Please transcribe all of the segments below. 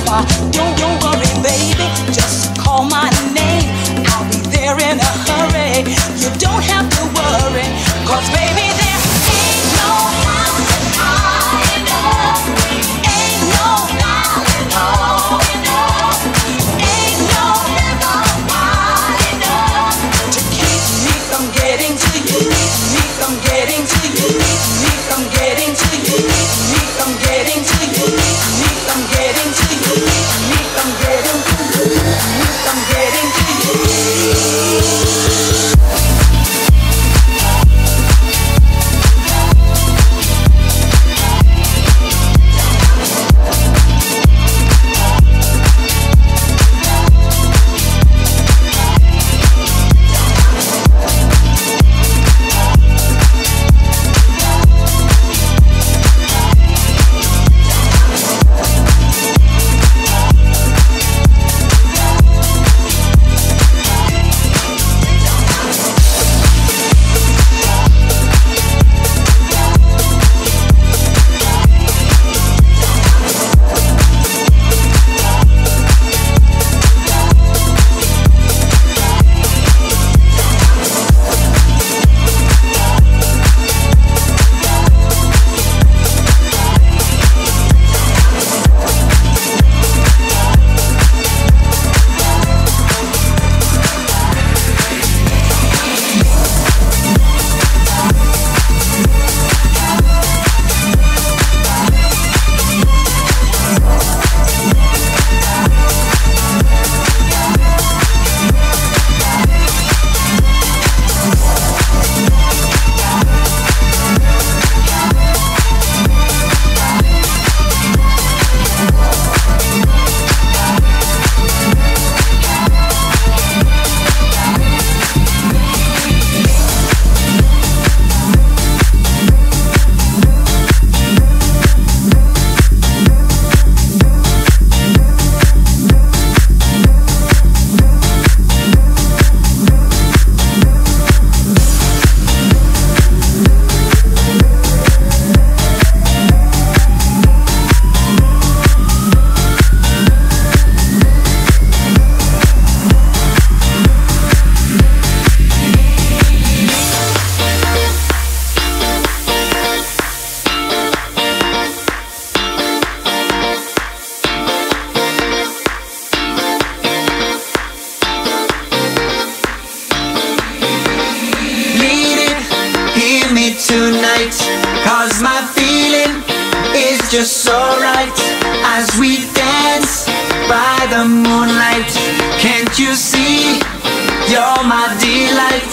far. Don't worry, baby, just call my name. I'll be there in a hurry. You don't have to worry, 'cause baby, there ain't no mountain high enough. Ain't no valley low enough. Ain't no river wide enough to keep me from getting to you. Me from getting to you. Me from getting to you. Me from getting to you. Me from getting to you. Me from getting to you. Me from getting to you. Tonight, 'cause my feeling is just so right as we dance by the moonlight. Can't you see you're my delight?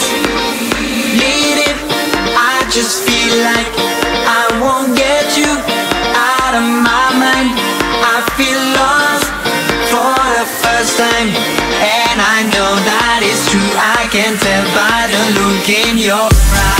Need it, I just feel like I won't get you out of my mind. I feel lost for the first time, and I know that it's true. I can tell by the look in your eyes.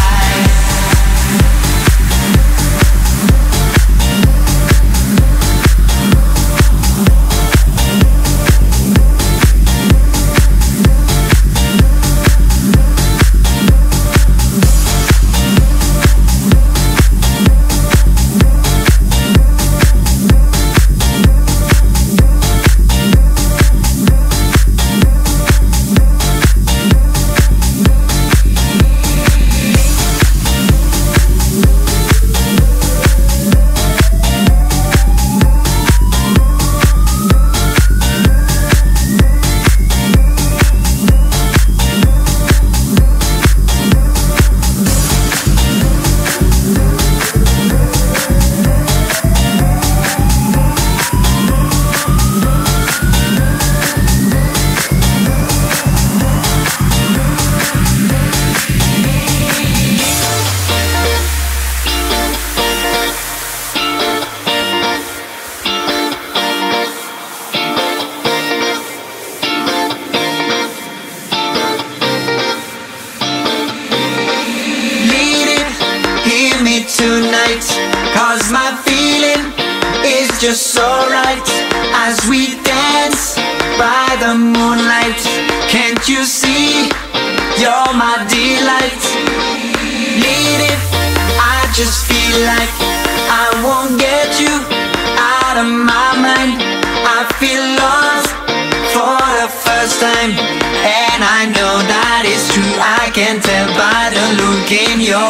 Tonight, 'cause my feeling is just so right as we dance by the moonlight. Can't you see you're my delight? Need it, I just feel like I won't get you out of my mind. I feel can tell by the look in your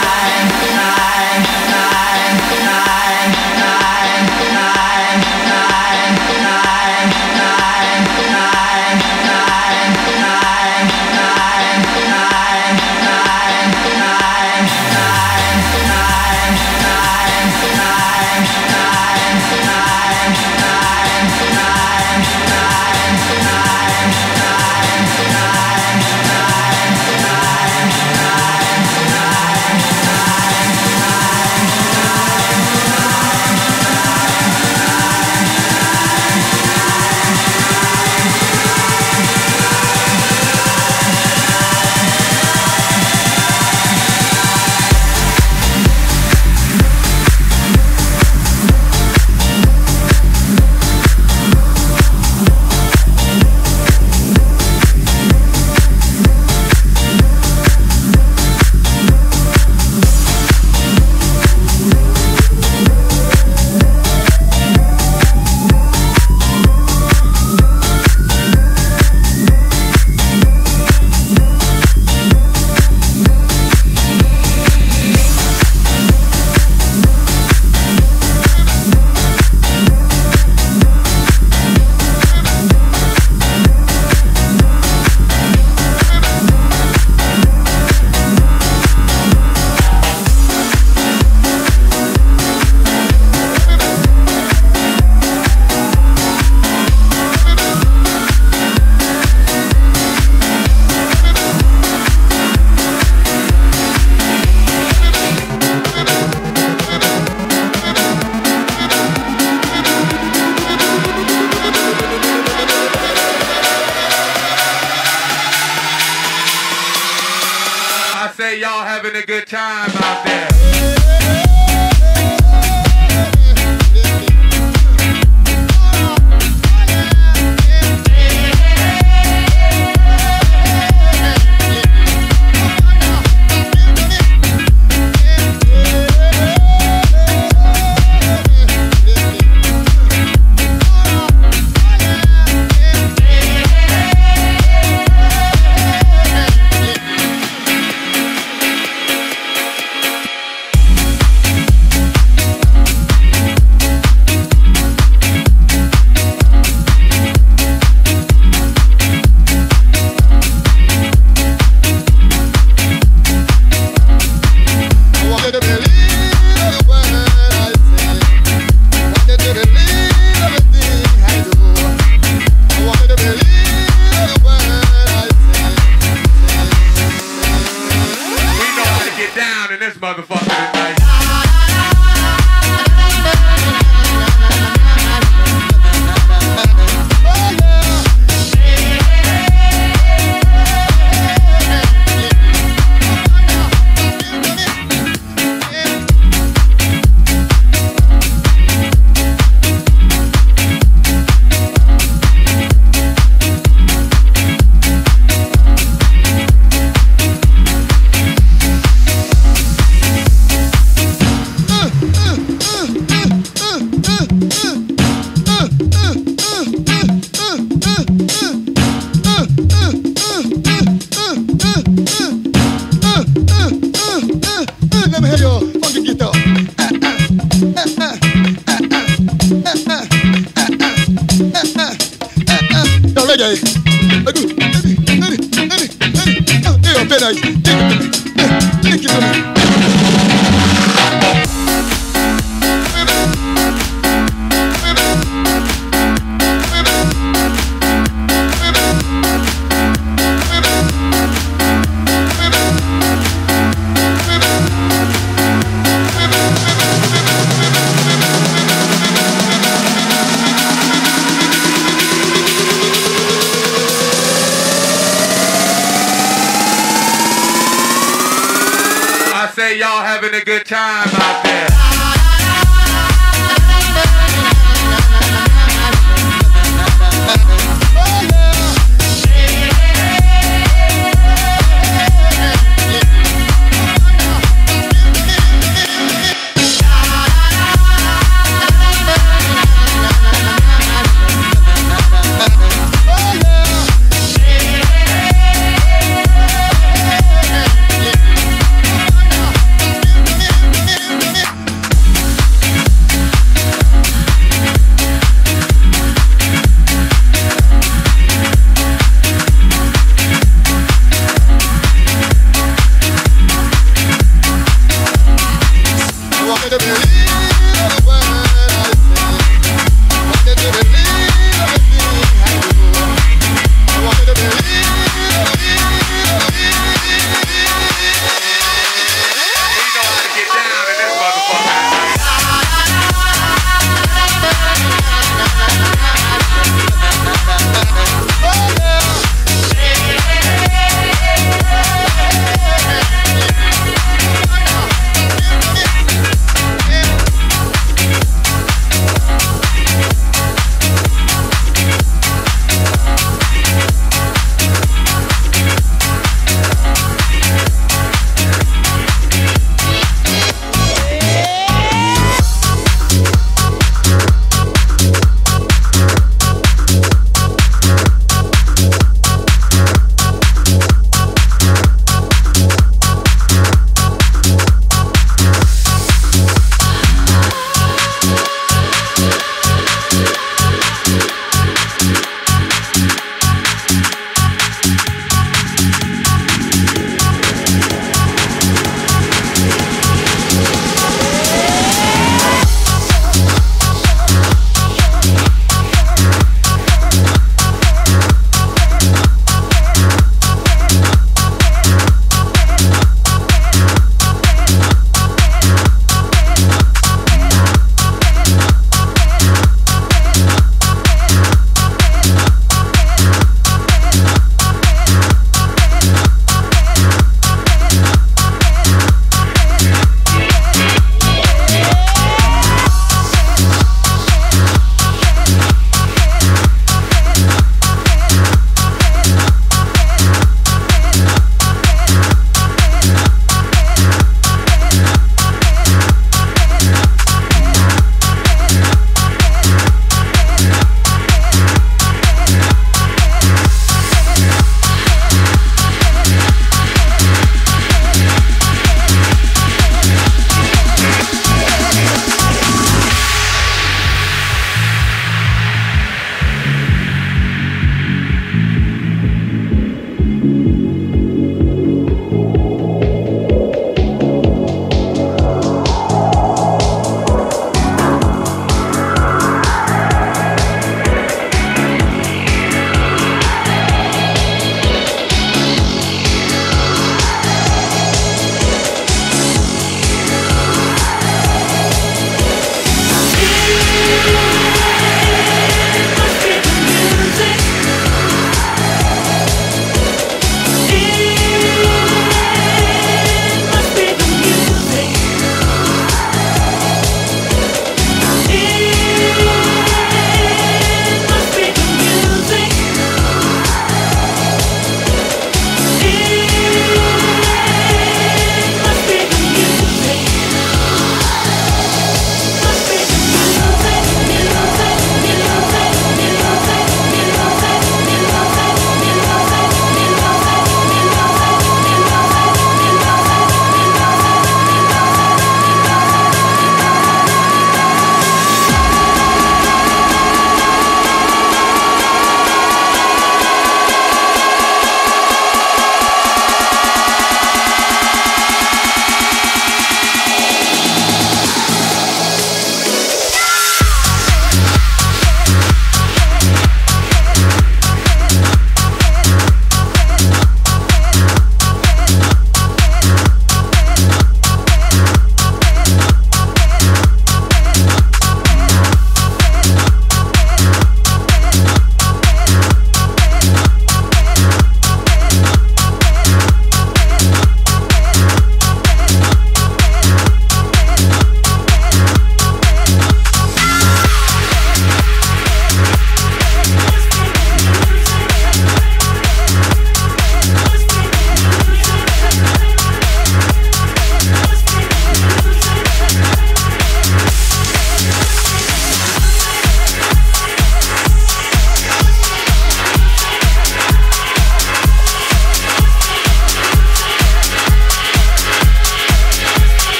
Y'all having a good time out there.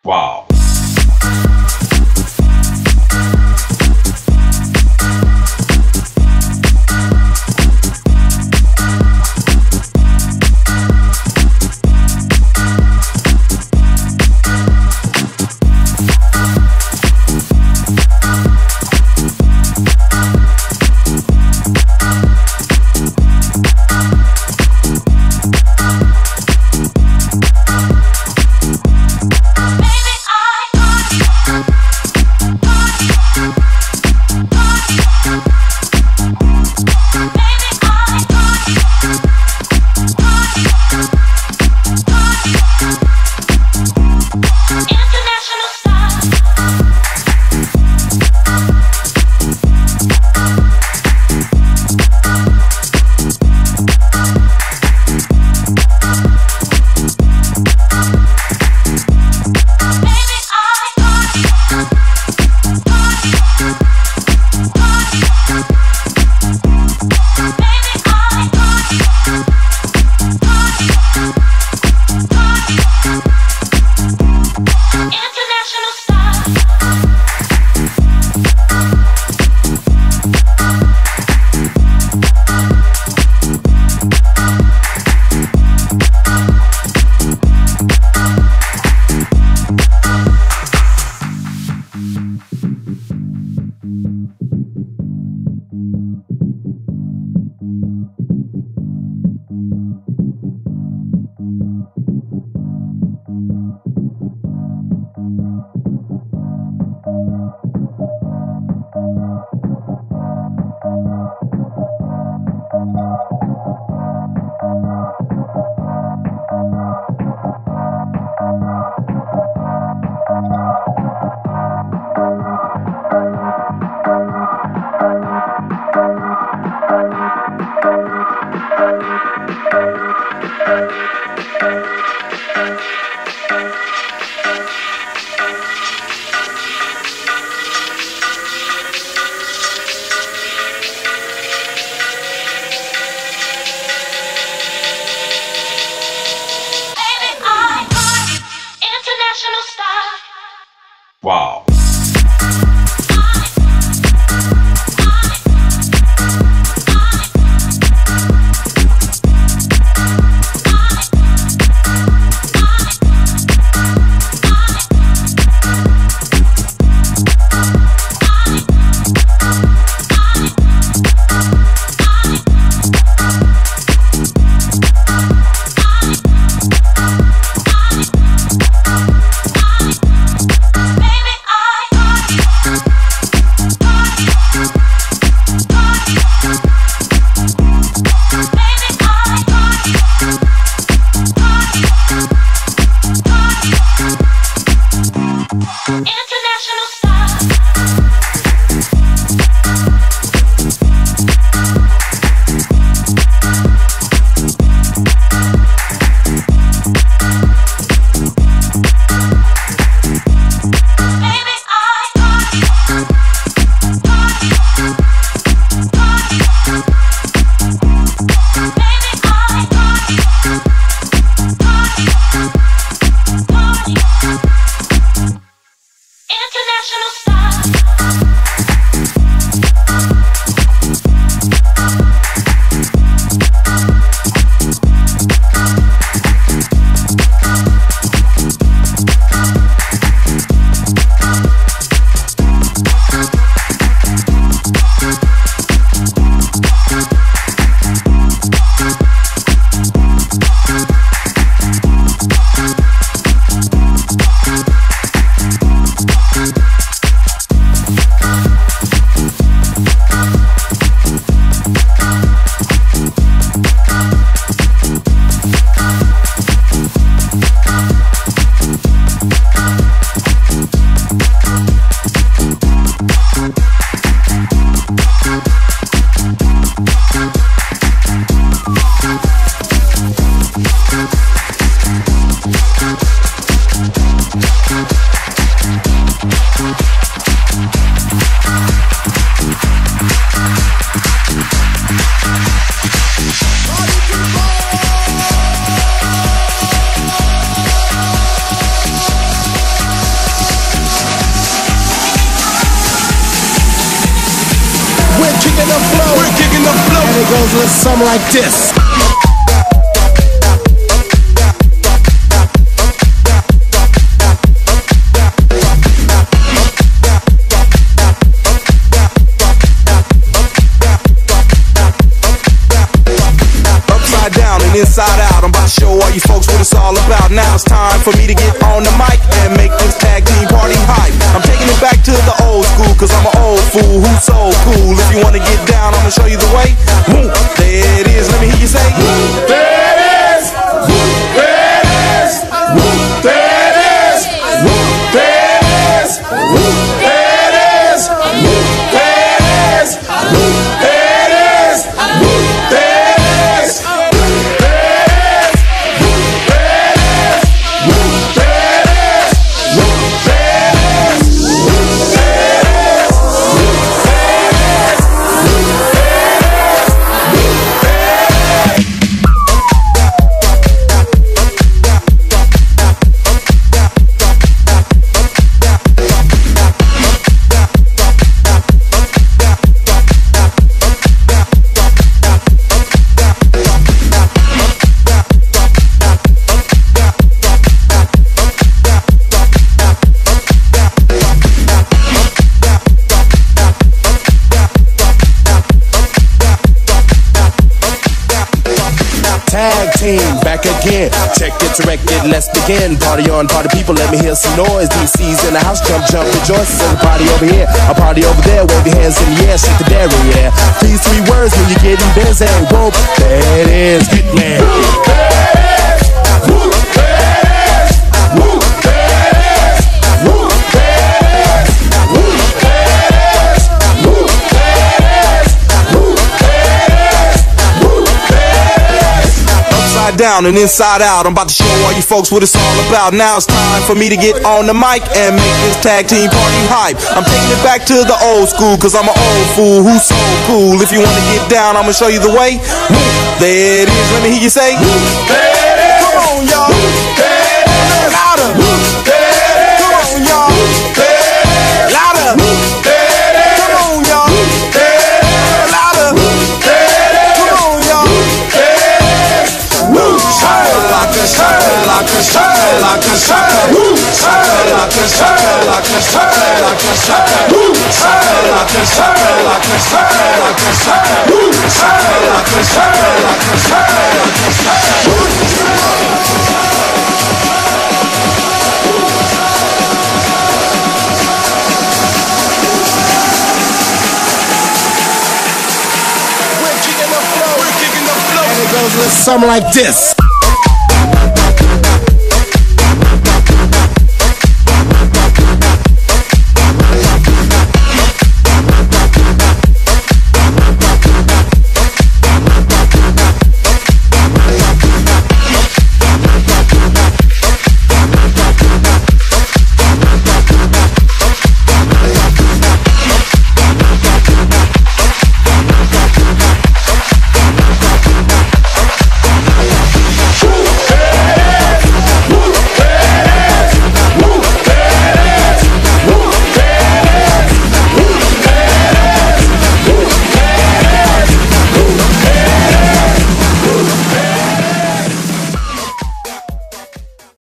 Wow. Wow. it goes a little something like this. Inside out, I'm about to show all you folks what it's all about. Now it's time for me to get on the mic and make this tag team party hype. I'm taking it back to the old school, cause I'm an old fool who's so cool. If you wanna get down, I'ma show you the way. Woo, there it is, let me hear you say woo, there it is, woo, there it is, woo, there it is, woo, there it is, woo, there it is, woo, there it is, woo, there it is, woo, there it is. Tag team, back again. Check it, direct it, let's begin. Party on, party people, let me hear some noise. DC's in the house, jump, jump, rejoice. There's a party over here, a party over there. Wave your hands in the air, shake the dairy, yeah. These three words when you're getting busy. Whoa, there it is, hit me. Down and inside out, I'm about to show all you folks what it's all about. Now it's time for me to get on the mic and make this tag team party hype. I'm taking it back to the old school, cause I'm an old fool who's so cool. If you wanna get down, I'ma show you the way. There it is, let me hear you say there it is. Come on, y'all. There it is. Louder. There it is. Come on, y'all. There it is. Louder. There it is. Come on, y'all. There it is. Louder. There it is. Come on, y'all. Shakalaka, shakalaka, shakalaka, woo! Shakalaka, shakalaka, shakalaka, shakalaka, woo! Shakalaka, shakalaka, shakalaka, shakalaka, woo! Shakalaka, shakalaka, shakalaka, shakalaka, We're kicking the flow, and it goes a little something like this.